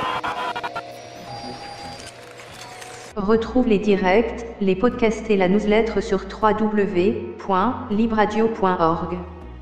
Retrouve les directs, les podcasts et la newsletter sur www.libradio.org.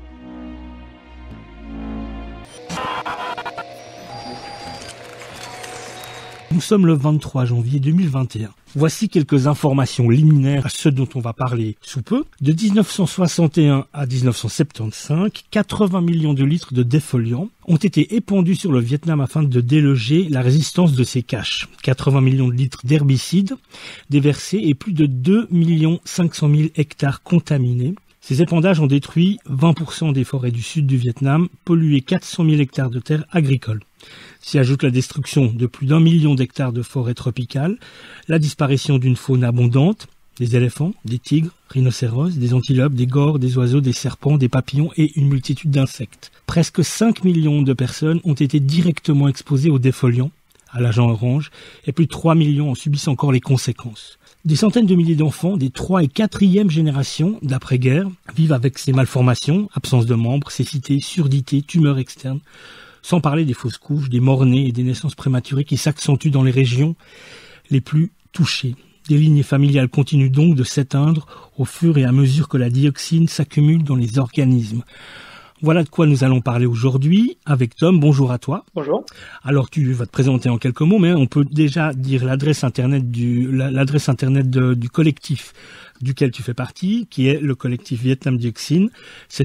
Nous sommes le 23 janvier 2021. Voici quelques informations liminaires à ceux dont on va parler sous peu. De 1961 à 1975, 80 millions de litres de défoliants ont été épandus sur le Vietnam afin de déloger la résistance de ces caches. 80 millions de litres d'herbicides déversés et plus de 2 500 000 hectares contaminés. Ces épandages ont détruit 20% des forêts du sud du Vietnam, pollué 400 000 hectares de terres agricoles. S'y ajoute la destruction de plus d'1 million d'hectares de forêts tropicales, la disparition d'une faune abondante, des éléphants, des tigres, rhinocéros, des antilopes, des gores, des oiseaux, des serpents, des papillons et une multitude d'insectes. Presque 5 millions de personnes ont été directement exposées aux défoliants, à l'agent orange, et plus de 3 millions en subissent encore les conséquences. Des centaines de milliers d'enfants des 3 et 4e générations d'après-guerre vivent avec ces malformations, absence de membres, cécité, surdité, tumeurs externes, sans parler des fausses couches, des morts-nés et des naissances prématurées qui s'accentuent dans les régions les plus touchées. Des lignées familiales continuent donc de s'éteindre au fur et à mesure que la dioxine s'accumule dans les organismes. Voilà de quoi nous allons parler aujourd'hui avec Tom. Bonjour à toi. Bonjour. Alors tu vas te présenter en quelques mots, mais on peut déjà dire l'adresse internet du collectif duquel tu fais partie, qui est le collectif Vietnam Dioxine. C'est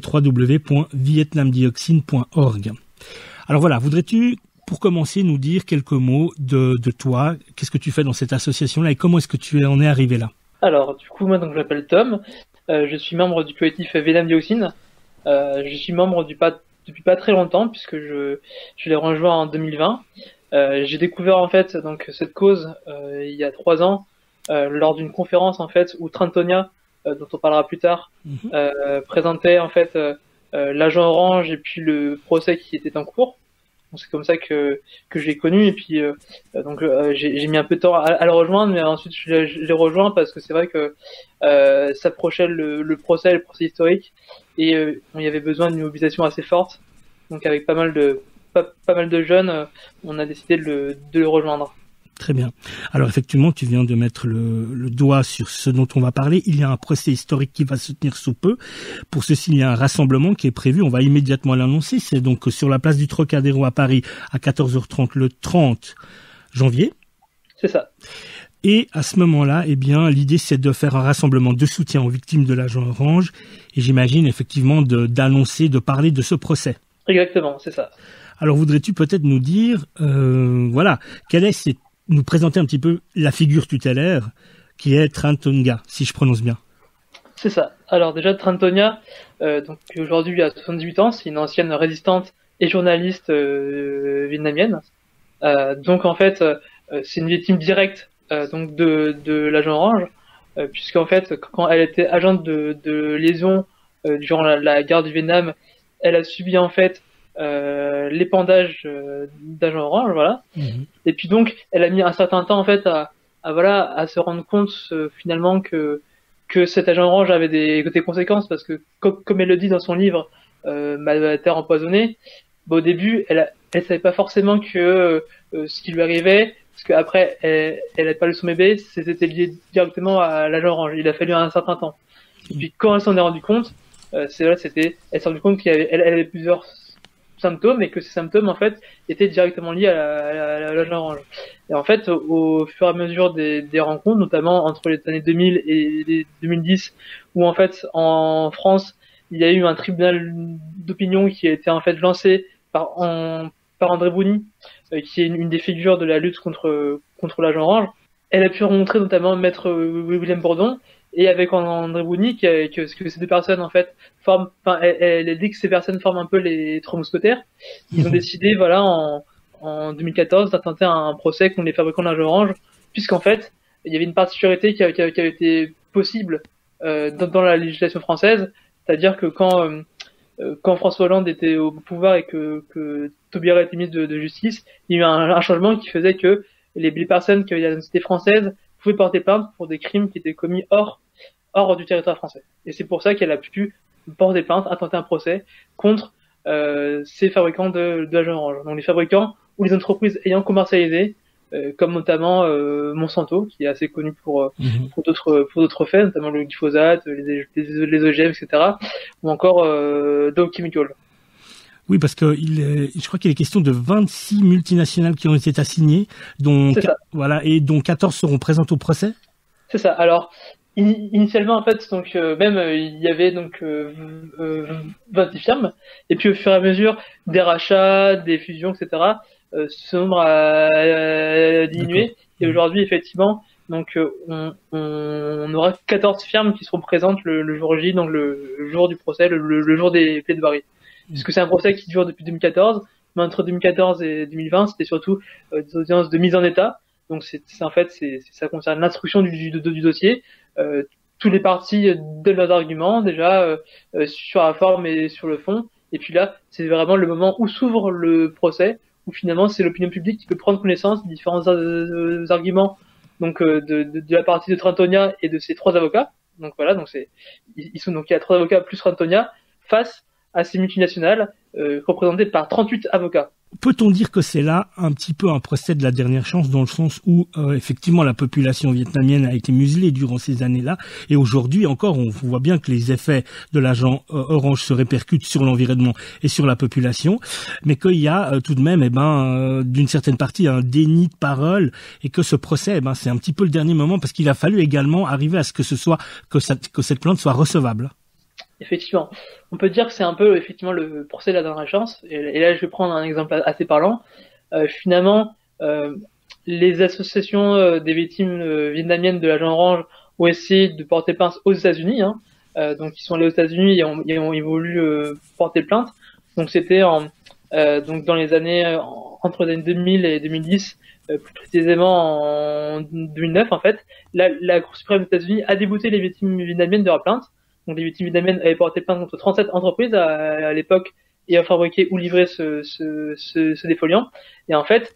www.vietnamdioxine.org. Alors voilà, voudrais-tu, pour commencer, nous dire quelques mots de toi? Qu'est-ce que tu fais dans cette association-là et comment est-ce que tu en es arrivé là? Alors, du coup, moi, donc, je m'appelle Tom. Je suis membre du collectif Vietnam Dioxine. Je suis membre depuis pas très longtemps puisque je l'ai rejoint en 2020. J'ai découvert en fait donc cette cause il y a 3 ans lors d'une conférence en fait où Trentonia, dont on parlera plus tard, présentait en fait l'agent orange et puis le procès qui était en cours. Donc, c'est comme ça que je l'ai connu et puis j'ai mis un peu de temps à le rejoindre, mais ensuite je l'ai rejoint parce que c'est vrai que s'approchait le procès historique et il y avait besoin d'une mobilisation assez forte. Donc avec pas mal de jeunes, on a décidé de le rejoindre. Très bien. Alors effectivement, tu viens de mettre le doigt sur ce dont on va parler. Il y a un procès historique qui va se tenir sous peu. Pour ceci, il y a un rassemblement qui est prévu. On va immédiatement l'annoncer. C'est donc sur la place du Trocadéro à Paris à 14h30 le 30 janvier. C'est ça. Et à ce moment-là, eh bien, l'idée c'est de faire un rassemblement de soutien aux victimes de l'agent orange. Et j'imagine effectivement d'annoncer, de parler de ce procès. Exactement, c'est ça. Alors voudrais-tu peut-être nous dire, nous présenter un petit peu la figure tutélaire qui est Trentonia, si je prononce bien. C'est ça. Alors déjà, Trentonia, donc aujourd'hui a 78 ans, c'est une ancienne résistante et journaliste vietnamienne. Donc en fait, c'est une victime directe donc de l'agent orange, puisqu'en fait, quand elle était agente de liaison durant la guerre du Vietnam, elle a subi en fait l'épandage d'agent orange, voilà. Et puis donc, elle a mis un certain temps en fait à se rendre compte finalement que cet agent orange avait des conséquences parce que comme elle le dit dans son livre Ma terre empoisonnée, au début, elle savait pas forcément que ce qui lui arrivait, parce qu'après elle a pas lu son bébé, c'était lié directement à l'agent orange. Il a fallu un certain temps. Et puis quand elle s'en est rendu compte, elle s'est rendu compte elle avait plusieurs symptômes et que ces symptômes en fait étaient directement liés à l'agent orange. Et en fait, au fur et à mesure des rencontres, notamment entre les années 2000 et les 2010, où en fait en France il y a eu un tribunal d'opinion qui a été en fait lancé par André Bruni, qui est une des figures de la lutte contre l'agent orange. Elle a pu rencontrer notamment maître William Bourdon, et avec André Bruni que ces deux personnes en fait forment, elle dit que ces personnes forment un peu les 3 mousquetaires. Ils ont décidé en 2014 d'intenter un procès contre les fabricants d'agent orange, puisqu'en fait il y avait une particularité qui avait été possible dans la législation française, c'est-à-dire que quand François Hollande était au pouvoir et que Taubira était ministre de justice, il y a eu un changement qui faisait que les personnes qui avaient la nationalité française pouvaient porter plainte pour des crimes qui étaient commis hors du territoire français. Et c'est pour ça qu'elle a pu porter plainte, intenter un procès contre ces fabricants d'agents orange. Donc les fabricants ou les entreprises ayant commercialisé, comme notamment Monsanto, qui est assez connu pour d'autres faits, notamment le glyphosate, les OGM, etc., ou encore Dow Chemical. Oui, parce que je crois qu'il est question de 26 multinationales qui ont été assignées, dont voilà, et dont 14 seront présentes au procès. C'est ça. Alors, initialement, en fait, donc même il y avait donc 26 firmes, et puis au fur et à mesure des rachats, des fusions, etc., ce nombre a diminué. Et aujourd'hui, effectivement, donc on aura 14 firmes qui seront présentes le jour J, donc le jour du procès, le jour des plaidoiries. Puisque c'est un procès qui dure depuis 2014, mais entre 2014 et 2020, c'était surtout des audiences de mise en état. Donc ça concerne l'instruction du dossier. Tous les partis donnent leurs arguments déjà sur la forme et sur le fond. Et puis là, c'est vraiment le moment où s'ouvre le procès, où finalement c'est l'opinion publique qui peut prendre connaissance des différents arguments, donc de la partie de Trentonia et de ses 3 avocats. Donc voilà, donc il y a 3 avocats plus Trentonia face à ces multinationales représentées par 38 avocats. Peut-on dire que c'est là un petit peu un procès de la dernière chance, dans le sens où effectivement la population vietnamienne a été muselée durant ces années-là, et aujourd'hui encore on voit bien que les effets de l'agent orange se répercutent sur l'environnement et sur la population, mais qu'il y a tout de même d'une certaine partie un déni de parole, et que ce procès c'est un petit peu le dernier moment, parce qu'il a fallu également arriver à ce que cette plainte soit recevable. Effectivement, on peut dire que c'est un peu effectivement le procès de la dernière chance. Et là, je vais prendre un exemple assez parlant. Finalement, les associations des victimes vietnamiennes de l'agent orange ont essayé de porter plainte aux États-Unis. Donc, ils sont allés aux États-Unis et ont voulu porter plainte. Donc, c'était donc dans les années entre les années 2000 et 2010, plus précisément en 2009 en fait. La Cour suprême des États-Unis a débouté les victimes vietnamiennes de leur plainte. Donc les victimes vietnamiennes avaient porté plainte contre 37 entreprises à l'époque ayant fabriqué ou livré ce défoliant. Et en fait,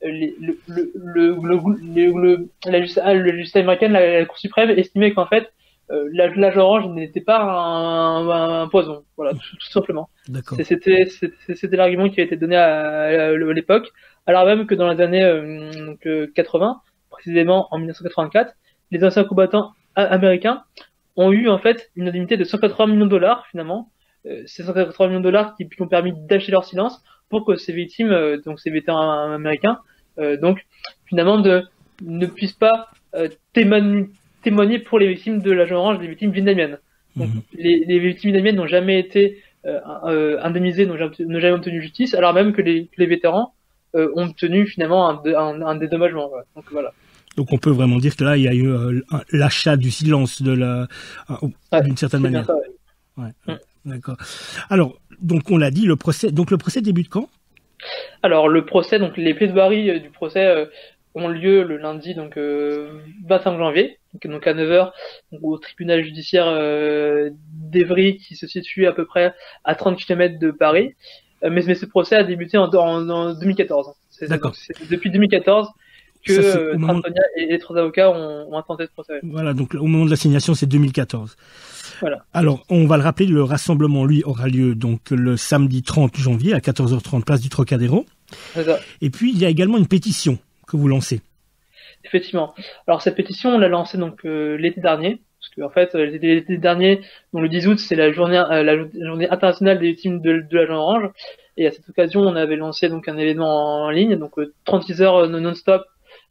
la justice américaine, la Cour suprême, estimait qu'en fait, l'âge orange n'était pas un poison. Voilà, tout simplement. C'était l'argument qui a été donné à l'époque, alors même que dans les années 80, précisément en 1984, les anciens combattants américains ont eu en fait une indemnité de 180 millions de dollars finalement. Ces 180 millions de dollars qui ont permis d'acheter leur silence pour que ces victimes, donc ces vétérans américains, donc finalement ne puissent pas témoigner pour les victimes de l'agent orange, les victimes vietnamiennes. Donc les victimes vietnamiennes n'ont jamais été indemnisées, n'ont jamais obtenu justice, alors même que les vétérans ont obtenu finalement un dédommagement. Voilà. Donc voilà. Donc on peut vraiment dire que là il y a eu l'achat du silence d'une certaine manière. Ça, ouais. D'accord. Alors donc on l'a dit, le procès débute quand? Alors le procès, donc les plaidoiries du procès ont lieu le lundi 25 janvier, donc à 9h au tribunal judiciaire d'Evry qui se situe à peu près à 30 km de Paris. Mais ce procès a débuté en 2014. D'accord. C'est depuis 2014 que Trentonia et les 3 avocats ont intenté ce procès. Voilà, donc au moment de l'assignation, c'est 2014. Voilà. Alors, on va le rappeler, le rassemblement, lui, aura lieu donc le samedi 30 janvier à 14h30, place du Trocadéro. C'est ça. Et puis, il y a également une pétition que vous lancez. Effectivement. Alors, cette pétition, on l'a lancée donc l'été dernier, parce que en fait, l'été dernier, donc le 10 août, c'est la journée internationale des victimes de l'agent orange. Et à cette occasion, on avait lancé donc un événement en ligne, donc 36 heures non-stop,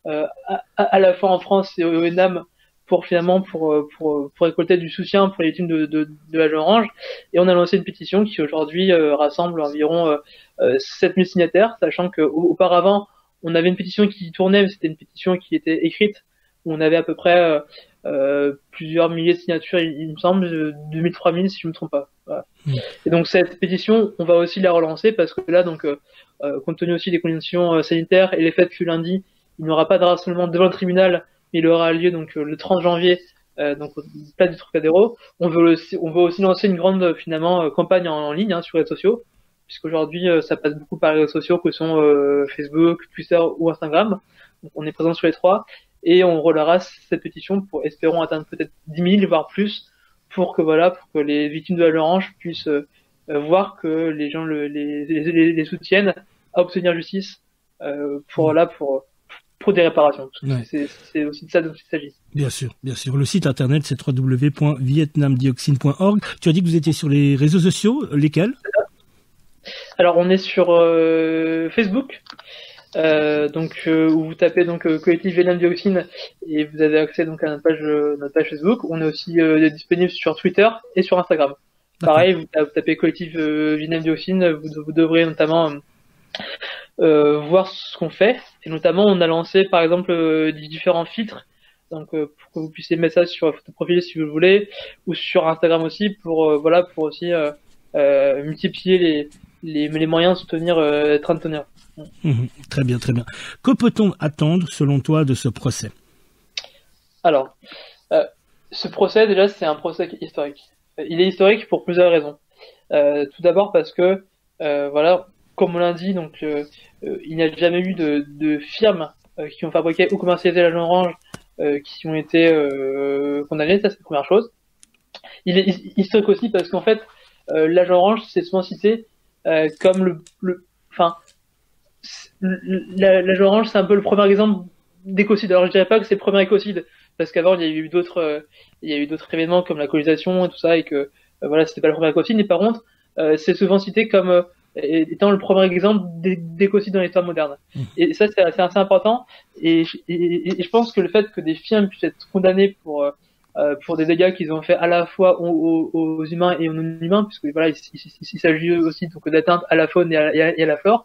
à la fois en France et au Vietnam, pour récolter du soutien pour les victimes de l'agent orange. Et on a lancé une pétition qui aujourd'hui rassemble environ 7000 signataires, sachant qu'auparavant on avait une pétition qui tournait, mais c'était une pétition qui était écrite, où on avait à peu près plusieurs milliers de signatures, il me semble, 2000, 3000 si je me trompe pas. Voilà. Et donc cette pétition, on va aussi la relancer parce que là, donc, compte tenu aussi des conditions sanitaires et les faits que lundi, il n'y aura pas de rassemblement devant le tribunal, mais il aura lieu donc le 30 janvier, donc au place du Trocadéro. On veut aussi lancer une grande campagne en ligne sur les réseaux sociaux, puisqu'aujourd'hui ça passe beaucoup par les réseaux sociaux que sont Facebook, Twitter ou Instagram. Donc on est présent sur les 3 et on relaiera cette pétition pour espérons atteindre peut-être 10 000 voire plus pour que les victimes de l'orange puissent voir que les gens les soutiennent à obtenir justice pour des réparations. Ouais. C'est aussi de ça dont il s'agit. Bien sûr, bien sûr. Le site internet, c'est www.vietnamdioxine.org. Tu as dit que vous étiez sur les réseaux sociaux, lesquels? Alors, on est sur Facebook, où vous tapez collectif Vietnam Dioxine et vous avez accès donc à notre page Facebook. On est aussi disponible sur Twitter et sur Instagram. Pareil, vous tapez collectif Vietnam Dioxine, vous devrez notamment voir ce qu'on fait. Et notamment, on a lancé par exemple différents filtres, donc pour que vous puissiez mettre ça sur votre profil si vous le voulez, ou sur Instagram aussi pour aussi multiplier les moyens de soutenir Trentonia. Très bien, très bien. Que peut-on attendre selon toi de ce procès? Alors, ce procès déjà c'est un procès historique. Il est historique pour plusieurs raisons. Tout d'abord parce que comme on l'a dit, il n'y a jamais eu de firmes qui ont fabriqué ou commercialisé l'agent orange qui ont été condamnées. Ça, c'est la première chose. Il est historique aussi parce qu'en fait, l'agent orange, c'est souvent cité comme l'agent orange, c'est un peu le premier exemple d'écocide. Alors, je dirais pas que c'est le premier écocide parce qu'avant, il y a eu d'autres événements comme la colonisation et tout ça, et que c'était pas le premier écocide. Mais par contre, c'est souvent cité comme étant le premier exemple d'écocide dans l'histoire moderne. Et ça, c'est assez important. Et je pense que le fait que des films puissent être condamnés pour des dégâts qu'ils ont fait à la fois aux humains et aux non-humains, puisque il s'agit aussi donc d'atteinte à la faune et à la flore.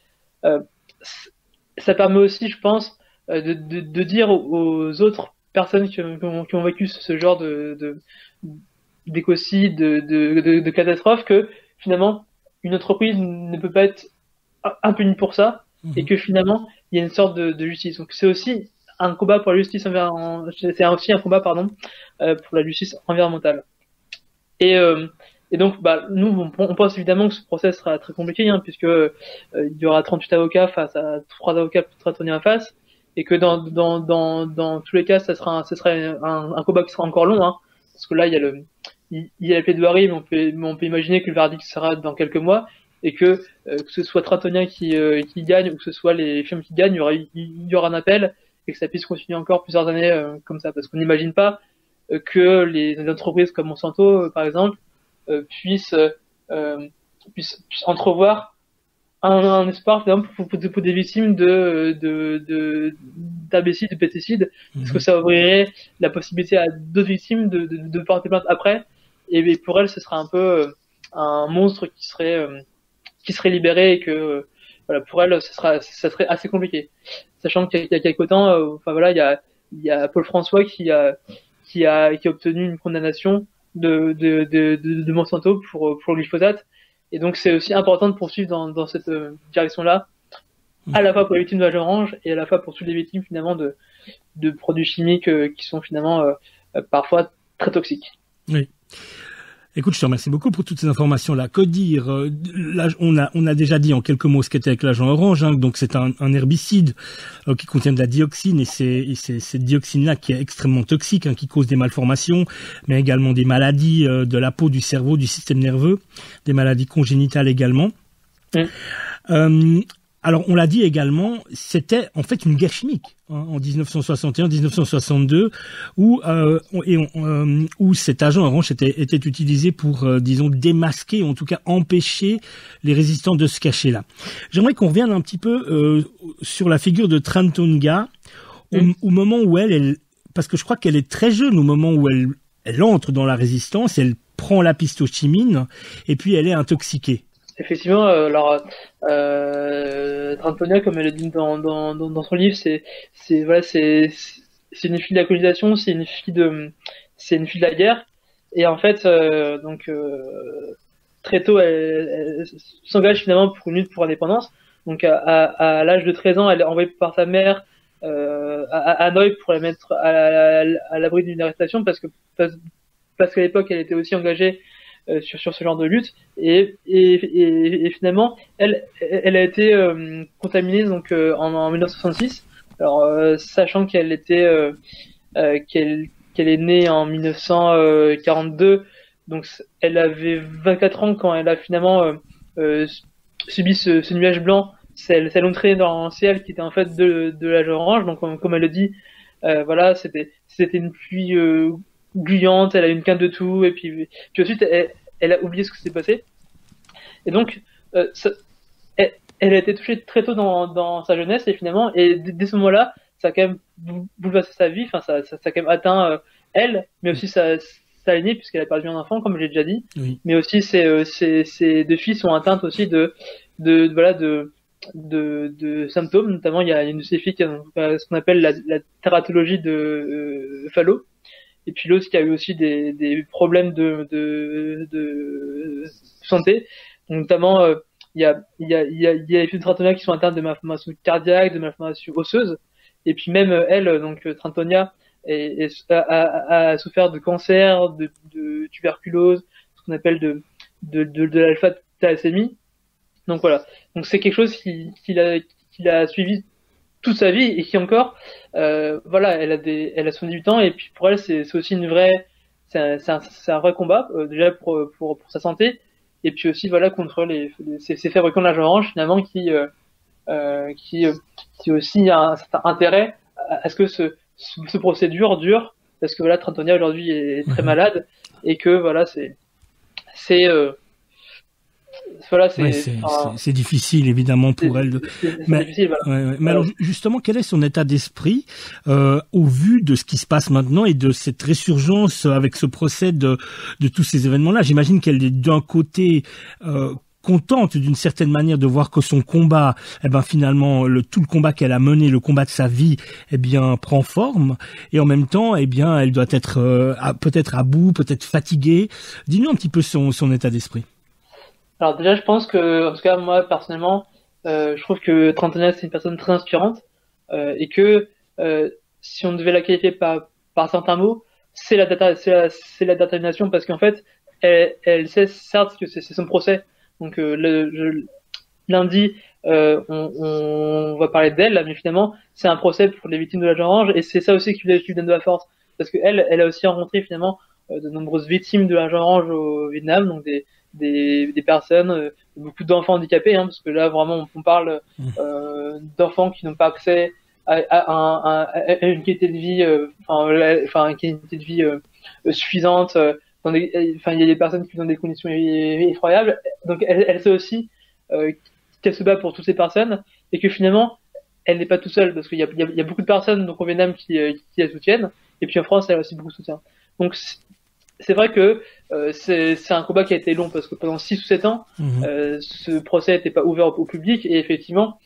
Ça permet aussi, je pense, de dire aux autres personnes qui ont vécu ce genre d'écocide, de catastrophe, que finalement une entreprise ne peut pas être impunie pour ça, et que finalement il y a une sorte de justice. Donc c'est aussi un combat pour la justice c'est aussi un combat pour la justice environnementale. Et donc nous on pense évidemment que ce procès sera très compliqué, puisque il y aura 38 avocats face à 3 avocats pour tenir en face, et que dans tous les cas ça sera un combat qui sera encore long, parce que là il y a la plaidoirie, mais on peut imaginer que le verdict sera dans quelques mois, et que ce soit Trentonia qui gagne ou que ce soit les firmes qui gagnent, il y aura un appel, et que ça puisse continuer encore plusieurs années comme ça, parce qu'on n'imagine pas que les entreprises comme Monsanto par exemple puissent entrevoir un espoir pour des victimes d'herbicides, de pesticides, parce que ça ouvrirait la possibilité à d'autres victimes de porter plainte après, et pour elles ce sera un peu un monstre qui serait libéré, et que pour elles ça serait assez compliqué, sachant qu'il y a quelque temps il y a Paul François qui a obtenu une condamnation de Monsanto pour le glyphosate. Et donc c'est aussi important de poursuivre dans cette direction-là, à la fois pour les victimes de l'agent orange et à la fois pour toutes les victimes finalement de produits chimiques qui sont finalement parfois très toxiques. Oui. Écoute, je te remercie beaucoup pour toutes ces informations-là. Que dire? Là, on a déjà dit en quelques mots ce qu'était avec l'agent orange. Donc c'est un herbicide qui contient de la dioxine, et c'est cette dioxine-là qui est extrêmement toxique, qui cause des malformations, mais également des maladies de la peau, du cerveau, du système nerveux, des maladies congénitales également. Alors, on l'a dit également, c'était en fait une guerre chimique en 1961-1962, où cet agent orange était utilisé pour, disons, démasquer, en tout cas empêcher les résistants de se cacher là. J'aimerais qu'on revienne un petit peu sur la figure de Trentonia au moment où parce que je crois qu'elle est très jeune au moment où elle entre dans la résistance, elle prend la pistochimine et puis elle est intoxiquée. Effectivement, Trentonia, comme elle le dit dans son livre, c'est une fille de la colonisation, c'est une fille de la guerre, et en fait, très tôt, elle s'engage finalement pour une lutte pour l'indépendance. Donc, à l'âge de 13 ans, elle est envoyée par sa mère à Hanoï pour la mettre à l'abri d'une arrestation, parce qu'à l'époque, elle était aussi engagée sur ce genre de lutte, et finalement elle a été contaminée en 1966. Alors sachant qu'elle était qu'elle est née en 1942, donc elle avait 24 ans quand elle a finalement subi ce nuage blanc c'est l'entrée dans ciel qui était en fait de l'âge orange. Donc comme elle le dit, voilà, c'était une pluie gluante, elle a une quinte de tout, et puis ensuite elle a oublié ce qui s'est passé. Et donc elle a été touchée très tôt dans sa jeunesse, et finalement, et dès ce moment-là, ça a quand même bouleversé sa vie. Enfin, ça a quand même atteint elle, mais aussi sa aînée, puisqu'elle a perdu un enfant, comme j'ai déjà dit. Oui. Mais aussi ses deux filles sont atteintes aussi voilà de symptômes. Notamment, il y a une de ses filles qui a ce qu'on appelle la tératologie de Fallot. Et puis l'autre qui a eu aussi des problèmes de santé. Donc, notamment, il y a les filles de Trentonia qui sont atteintes de malformations cardiaques, de malformations osseuses. Et puis même elle, donc Trentonia, a souffert de cancer, de tuberculose, ce qu'on appelle de l'alpha-thalassémie. Donc voilà. Donc c'est quelque chose qu'il a suivi toute sa vie, et qui encore, voilà, elle a 78 ans, et puis pour elle c'est aussi c'est un vrai combat, déjà pour sa santé, et puis aussi voilà contre ces fabricants de l'âge orange finalement qui aussi a un certain intérêt à ce que ce procédure dure, parce que voilà, Trentonia aujourd'hui est très malade, et que voilà, voilà, c'est difficile évidemment pour elle. C'est difficile, voilà. Mais alors justement, quel est son état d'esprit au vu de ce qui se passe maintenant et de cette résurgence avec ce procès de tous ces événements-là? J'imagine qu'elle est d'un côté contente d'une certaine manière de voir que son combat, finalement, tout le combat qu'elle a mené, le combat de sa vie, prend forme, et en même temps, elle doit être peut-être à bout, peut-être fatiguée. Dis-nous un petit peu son état d'esprit. Alors déjà, je pense que, en tout cas, moi, personnellement, je trouve que Trentonia, c'est une personne très inspirante, et que si on devait la qualifier par certains mots, c'est la détermination, parce qu'en fait, elle sait certes que c'est son procès. Donc lundi, on va parler d'elle, mais finalement, c'est un procès pour les victimes de l'âge orange, et c'est ça aussi qui lui donne de la force, parce que elle a aussi rencontré finalement de nombreuses victimes de l'âge orange au Vietnam, donc des personnes, beaucoup d'enfants handicapés, hein, parce que là vraiment on parle d'enfants qui n'ont pas accès à une qualité de vie, une qualité de vie suffisante. Il y a des personnes qui ont des conditions effroyables. Donc elle sait aussi qu'elle se bat pour toutes ces personnes, et que finalement elle n'est pas toute seule, parce qu'il y a beaucoup de personnes donc au Vietnam qui la soutiennent, et puis en France elle a aussi beaucoup de soutien. Donc c'est vrai que c'est un combat qui a été long, parce que pendant 6 ou 7 ans, ce procès n'était pas ouvert au public, et effectivement,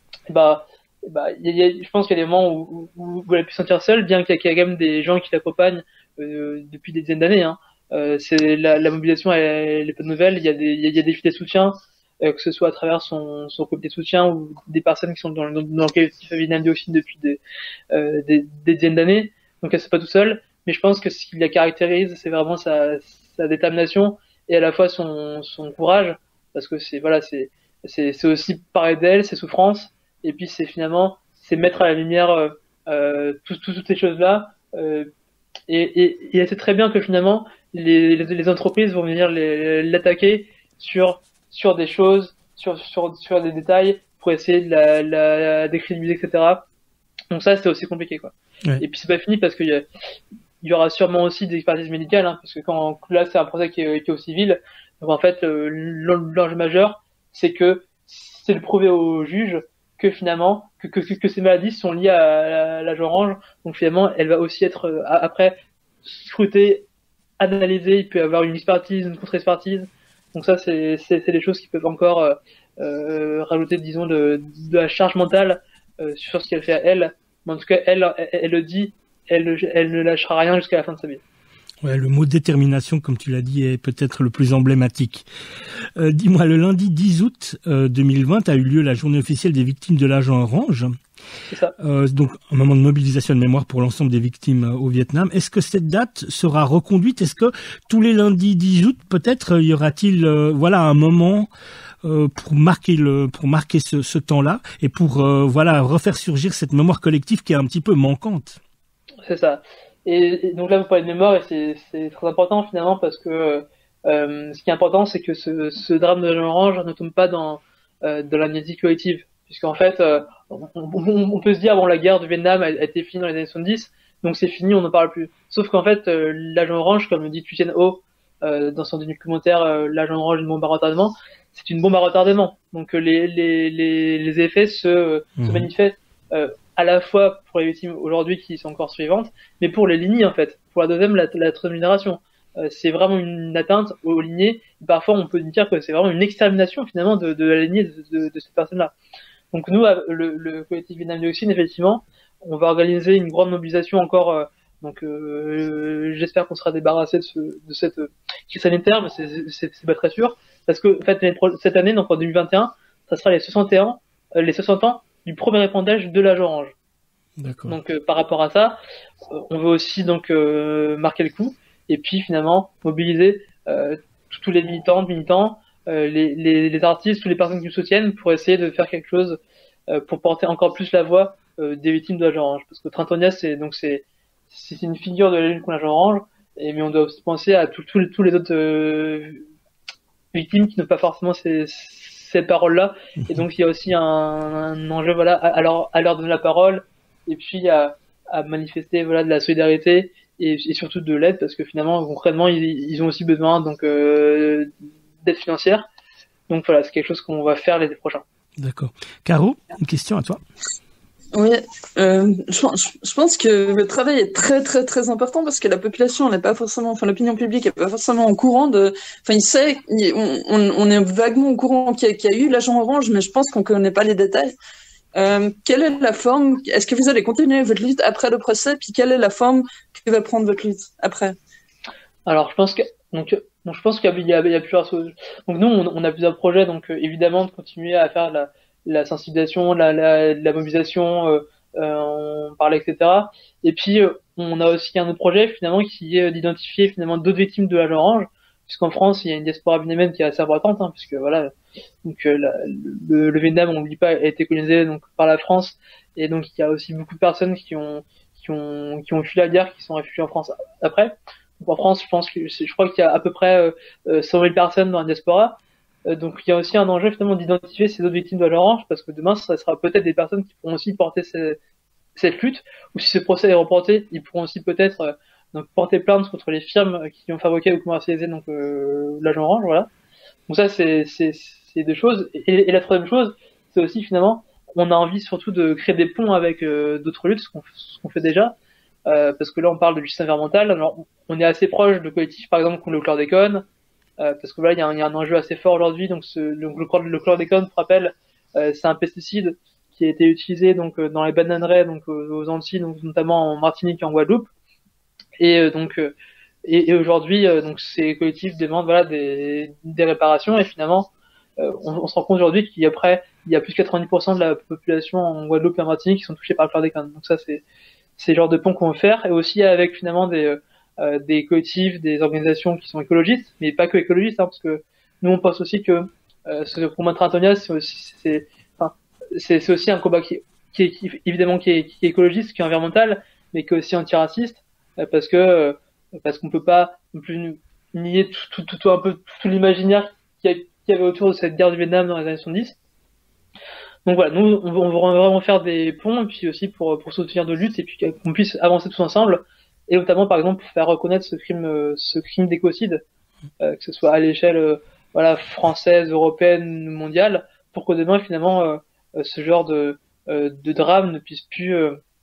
je pense qu'il y a des moments où elle a pu se sentir seule, bien qu'il y a quand même des gens qui l'accompagnent depuis des dizaines d'années. Hein. C'est la mobilisation, elle est pas nouvelle. Il y a des filets de soutien, que ce soit à travers son comité de soutien, ou des personnes qui sont dans le collectif Vietnam Dioxine depuis des dizaines d'années. Donc elle n'est pas tout seule. Mais je pense que ce qui la caractérise, c'est vraiment sa détermination, et à la fois son courage, parce que c'est aussi parler d'elle, ses souffrances, et puis c'est mettre à la lumière toutes ces choses-là, et elle sait très bien que finalement les entreprises vont venir l'attaquer sur des choses, sur des détails, pour essayer de la décrédibiliser, etc. Donc ça, c'est aussi compliqué, quoi. Ouais. Et puis c'est pas fini, parce qu'il y aura sûrement aussi des expertises médicales, hein, parce que là c'est un procès qui est au civil. Donc en fait, l'enjeu majeur, c'est de prouver au juge que finalement que ces maladies sont liées à l'âge orange. Donc finalement, elle va aussi être après scrutée, analysée. Il peut y avoir une expertise, une contre-expertise. Donc ça, c'est des choses qui peuvent encore rajouter, disons, de la charge mentale sur ce qu'elle fait à elle. Mais en tout cas, elle le dit. Elle ne lâchera rien jusqu'à la fin de sa vie. Ouais, le mot détermination, comme tu l'as dit, est peut-être le plus emblématique. Dis-moi, le lundi 10 août 2020 a eu lieu la journée officielle des victimes de l'âge orange. C'est ça. Donc, un moment de mobilisation de mémoire pour l'ensemble des victimes au Vietnam. Est-ce que cette date sera reconduite? Est-ce que tous les lundis 10 août, peut-être, y aura-t-il un moment pour marquer ce temps-là, et pour refaire surgir cette mémoire collective qui est un petit peu manquante? C'est ça. Et donc là, vous parlez de mémoire, et c'est très important finalement, parce que ce qui est important, c'est que ce drame de l'âge orange ne tombe pas dans l'amnésie collective. puisqu'en fait, on peut se dire bon, la guerre du Vietnam a été finie dans les années 70, donc c'est fini, on n'en parle plus. Sauf qu'en fait, l'agent orange, comme le dit Lucien Ho dans son documentaire L'agent orange, une bombe à retardement, c'est une bombe à retardement. Donc les effets se manifestent à la fois pour les victimes aujourd'hui qui sont encore survivantes, mais pour les lignées en fait, pour la deuxième, la troisième génération. C'est vraiment une atteinte aux lignées. Parfois, on peut dire que c'est vraiment une extermination finalement de la lignée de cette personne-là. Donc nous, le collectif Vietnam Dioxine, effectivement, on va organiser une grande mobilisation encore. J'espère qu'on sera débarrassé de cette crise sanitaire, mais c'est pas très sûr, parce que en fait, cette année, donc en 2021, ça sera les 60 ans du premier épandage de l'agent orange. D'accord. Donc par rapport à ça, on veut aussi donc marquer le coup et puis finalement mobiliser tous les militants, les artistes, toutes les personnes qui nous soutiennent pour essayer de faire quelque chose pour porter encore plus la voix des victimes de l'agent orange. Parce que Trintonia, c'est une figure de la lutte contre l'agent orange, mais on doit aussi penser à tous les autres victimes qui n'ont pas forcément ces paroles-là. Et donc il y a aussi un enjeu, voilà, à leur donner la parole et puis à manifester, voilà, de la solidarité et surtout de l'aide, parce que finalement concrètement ils ont aussi besoin donc d'aide financière. Donc voilà, c'est quelque chose qu'on va faire l'été prochain. D'accord. Caro, une question à toi. Oui, je pense que le travail est très très très important parce que la population n'est pas forcément, enfin l'opinion publique est pas forcément au courant enfin il sait, on est vaguement au courant qu'il y a eu l'agent orange, mais je pense qu'on connaît pas les détails. Quelle est la forme? Est-ce que vous allez continuer votre lutte après le procès? Puis quelle est la forme que va prendre votre lutte après? Alors je pense qu'il y a plusieurs choses. Donc nous on a plusieurs projets, donc évidemment de continuer à faire la sensibilisation, la mobilisation, on parlait, etc. Et puis on a aussi un autre projet finalement qui est d'identifier finalement d'autres victimes de l'agent orange, puisqu'en France il y a une diaspora vietnamienne qui est assez importante, puisque voilà, donc le Vietnam, on n'oublie pas, a été colonisé donc par la France, et donc il y a aussi beaucoup de personnes qui ont fui la guerre, qui sont réfugiées en France après. Donc en France, je crois qu'il y a à peu près 100 000 personnes dans la diaspora. Donc il y a aussi un enjeu finalement d'identifier ces autres victimes de l'agent orange, parce que demain ça sera peut-être des personnes qui pourront aussi porter cette lutte, ou si ce procès est reporté, ils pourront aussi peut-être donc porter plainte contre les firmes qui ont fabriqué ou commercialisé donc l'agent orange, voilà. Donc ça c'est deux choses. Et la troisième chose, c'est aussi finalement on a envie surtout de créer des ponts avec d'autres luttes, ce qu'on fait déjà, parce que là on parle de justice environnementale. Alors on est assez proche de collectifs par exemple comme le chlordécone, parce que voilà, il y a un enjeu assez fort aujourd'hui. Donc le chlordécone, pour rappel, c'est un pesticide qui a été utilisé donc dans les bananeraies, donc aux Antilles, donc notamment en Martinique et en Guadeloupe. Et et aujourd'hui, donc ces collectifs demandent voilà des réparations, et finalement on se rend compte aujourd'hui qu'il y a plus de 90% de la population en Guadeloupe et en Martinique qui sont touchés par le chlordécone. Donc ça c'est le genre de pont qu'on veut faire, et aussi avec finalement des collectifs, des organisations qui sont écologistes, mais pas que écologistes, parce que nous on pense aussi que ce combat Trintonia, c'est aussi un combat qui est écologiste, qui est environnemental, mais qui est aussi antiraciste, parce qu'on peut pas non plus nier tout l'imaginaire qu'il y avait autour de cette guerre du Vietnam dans les années 70. Donc voilà, nous on va vraiment faire des ponts, et puis aussi pour soutenir de lutte, et puis qu'on puisse avancer tous ensemble, et notamment par exemple pour faire reconnaître ce crime d'écocide, que ce soit à l'échelle voilà, française, européenne, mondiale, pour que demain finalement ce genre de drame ne puisse plus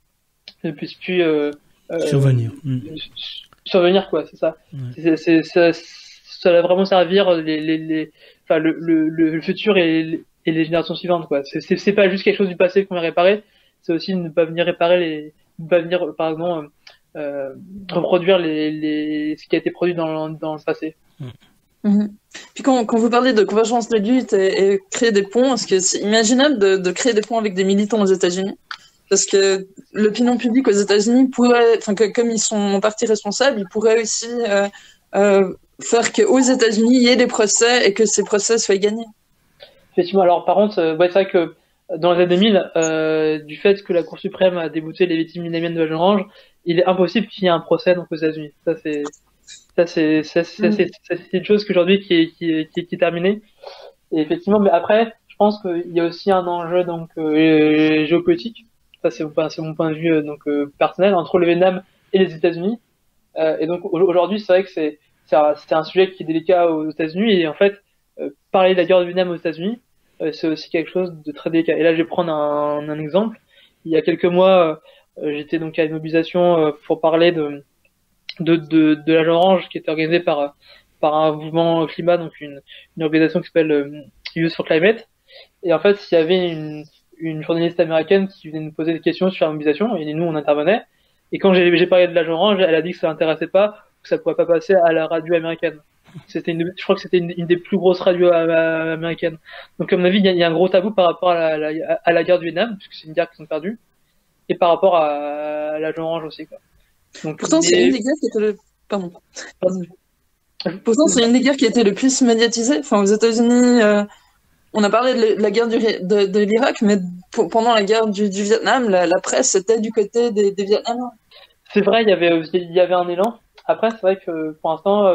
survenir. Survenir, quoi, c'est ça. Ça va vraiment servir le futur et les générations suivantes, quoi. C'est pas juste quelque chose du passé qu'on va réparer, c'est aussi ne pas venir réparer par exemple reproduire ce qui a été produit dans le passé. Mmh. Puis quand vous parlez de convergence de lutte et créer des ponts, est-ce que c'est imaginable de créer des ponts avec des militants aux États-Unis? Parce que l'opinion publique aux États-Unis pourrait, enfin comme ils sont en partie responsables, ils pourraient aussi faire qu'aux États-Unis il y ait des procès et que ces procès soient gagnés. Effectivement. Alors par contre, c'est vrai que dans les années 2000, du fait que la Cour suprême a débouté les victimes vietnamiennes de l'agent orange, il est impossible qu'il y ait un procès donc aux États-Unis. C'est une chose qu'aujourd'hui qui est terminée. Et effectivement, mais après, je pense qu'il y a aussi un enjeu donc géopolitique. Ça c'est mon point de vue personnel entre le Vietnam et les États-Unis. Et donc aujourd'hui c'est vrai que c'est un sujet qui est délicat aux États-Unis et en fait parler de la guerre du Vietnam aux États-Unis c'est aussi quelque chose de très délicat. Et là je vais prendre un exemple. Il y a quelques mois j'étais donc à une mobilisation pour parler de l'Agent Orange qui était organisée par un mouvement climat, donc une organisation qui s'appelle Youth for Climate. Et en fait, il y avait une journaliste américaine qui venait nous poser des questions sur la mobilisation, et nous, on intervenait. Et quand j'ai parlé de l'Agent Orange, elle a dit que ça l'intéressait pas, que ça pourrait pas passer à la radio américaine. Je crois que c'était une des plus grosses radios américaines. Donc, à mon avis, il y a un gros tabou par rapport à la guerre du Vietnam, puisque c'est une guerre qu'ils ont perdue, et par rapport à l'Agent Orange aussi, quoi. Donc, pourtant, c'est une des guerres qui était le... Pardon. Pourtant, c'est une des guerres qui a été le plus médiatisée. Enfin, aux États-Unis, on a parlé de la guerre de l'Irak, mais pendant la guerre du Vietnam, la presse était du côté des Vietnamiens. C'est vrai, il y avait un élan. Après, c'est vrai que pour l'instant,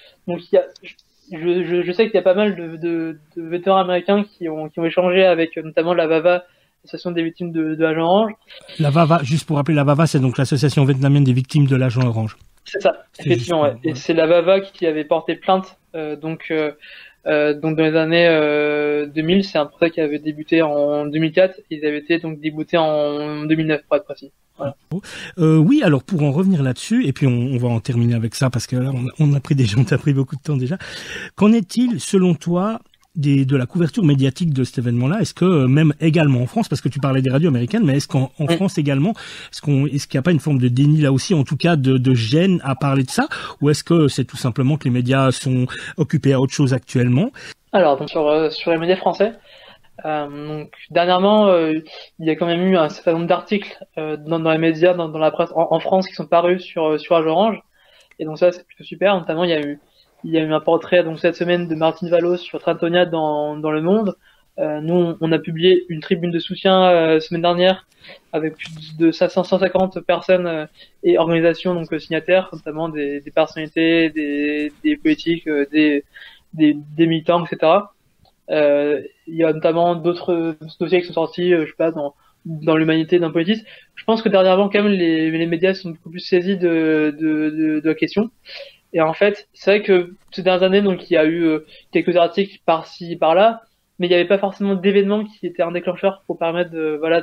je sais qu'il y a pas mal de vétérans américains qui ont échangé avec notamment la VAVA, l'association des victimes de l'Agent Orange. La VAVA, juste pour rappeler, la VAVA, c'est donc l'association vietnamienne des victimes de l'Agent Orange. C'est ça, effectivement, ouais. Et c'est la VAVA qui avait porté plainte, donc dans les années 2000, c'est un procès qui avait débuté en 2004, et ils avaient été donc déboutés en 2009, pour être précis. Voilà. Oui, alors pour en revenir là-dessus, et puis on va en terminer avec ça, parce que là, on a pris beaucoup de temps déjà. Qu'en est-il, selon toi, de la couverture médiatique de cet événement-là? Est-ce que même également en France, parce que tu parlais des radios américaines, mais est-ce qu'en France également, est-ce qu'il n'y a pas une forme de déni là aussi, en tout cas de gêne à parler de ça, ou est-ce que c'est tout simplement que les médias sont occupés à autre chose actuellement? Alors donc sur les médias français, donc dernièrement il y a quand même eu un certain nombre d'articles dans les médias, dans la presse en France qui sont parus sur Agent Orange, et donc ça c'est plutôt super. Notamment il y a eu un portrait donc cette semaine de Martine Vallos sur Trentonia dans Le Monde. Nous, on a publié une tribune de soutien semaine dernière avec plus de 150 personnes et organisations donc signataires, notamment des personnalités, des politiques, des militants, etc. Il y a notamment d'autres dossiers qui sont sortis, je sais pas, dans l'humanité, dans le politisme. Je pense que dernièrement, quand même, les médias sont beaucoup plus saisis de la question. Et en fait, c'est vrai que ces dernières années, donc il y a eu quelques articles par-ci, par-là, mais il n'y avait pas forcément d'événements qui étaient un déclencheur pour permettre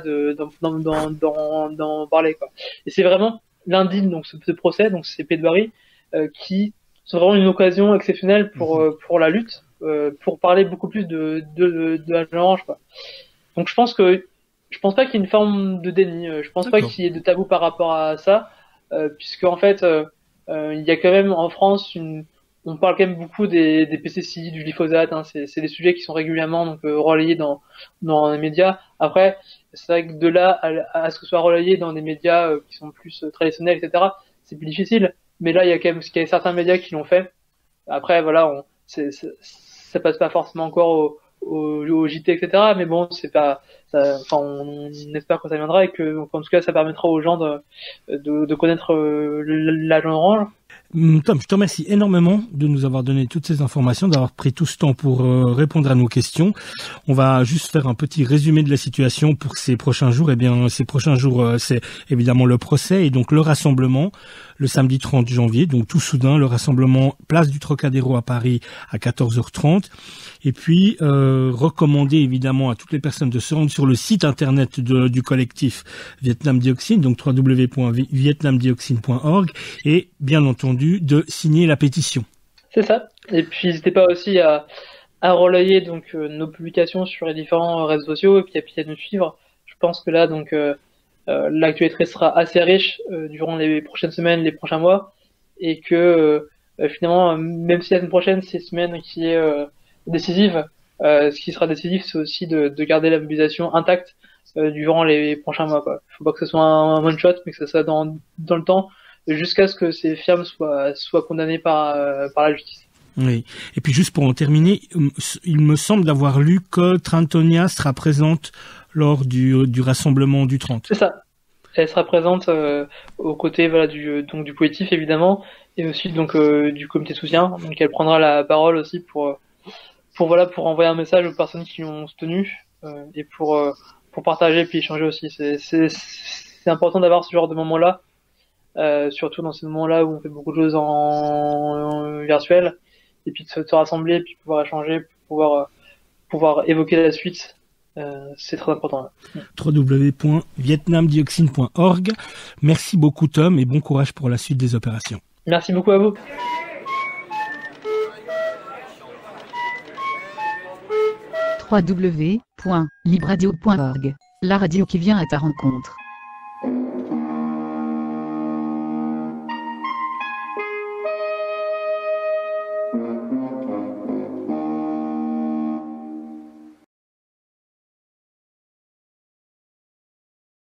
d'en parler, quoi. Et c'est vraiment lundi, donc ce procès, donc ces plaidoiries, qui sont vraiment une occasion exceptionnelle pour la lutte, pour parler beaucoup plus de l'Agent Orange, quoi. Donc je pense pas qu'il y ait une forme de déni, je pense pas qu'il y ait de tabou par rapport à ça, puisque en fait il y a quand même en France on parle quand même beaucoup des pesticides, du glyphosate, hein, c'est des sujets qui sont régulièrement donc relayés dans les médias. Après, c'est vrai que de là à ce que ce soit relayé dans des médias qui sont plus traditionnels, etc., c'est plus difficile. Mais là, il y a quand même certains médias qui l'ont fait. Après, voilà, ça passe pas forcément encore au JT, etc. Mais bon, c'est pas, on espère que ça viendra et que, en tout cas, ça permettra aux gens de connaître l'Agent Orange. Tom, je te remercie énormément de nous avoir donné toutes ces informations, d'avoir pris tout ce temps pour répondre à nos questions. On va juste faire un petit résumé de la situation pour ces prochains jours. Eh bien, ces prochains jours, c'est évidemment le procès et donc le rassemblement le samedi 30 janvier. Donc tout soudain, le rassemblement place du Trocadéro à Paris à 14h30. Et puis, recommander évidemment à toutes les personnes de se rendre sur le site internet du collectif Vietnam Dioxine, donc www.vietnamdioxine.org, et bien entendu de signer la pétition. C'est ça. Et puis n'hésitez pas aussi à relayer donc nos publications sur les différents réseaux sociaux et puis à nous suivre. Je pense que là donc l'actualité sera assez riche durant les prochaines semaines, les prochains mois, et que finalement même si la semaine prochaine c'est une semaine qui est décisive, ce qui sera décisif c'est aussi de garder la mobilisation intacte durant les prochains mois, quoi. Faut pas que ce soit un one shot, mais que ce soit dans le temps, jusqu'à ce que ces firmes soient condamnées par la justice. Oui. Et puis juste pour en terminer, il me semble d'avoir lu que Trentonia sera présente lors du rassemblement du 30. C'est ça. Elle sera présente aux côtés du collectif évidemment, et aussi donc du comité de soutien. Donc elle prendra la parole aussi pour pour envoyer un message aux personnes qui ont soutenu et pour partager puis échanger aussi. C'est important d'avoir ce genre de moment-là, surtout dans ces moments-là où on fait beaucoup de choses en virtuel, et puis de se rassembler, puis pouvoir échanger, pouvoir évoquer la suite. C'est très important. www.vietnamdioxine.org. Merci beaucoup Tom et bon courage pour la suite des opérations. Merci beaucoup à vous. www.libradio.org. La radio qui vient à ta rencontre.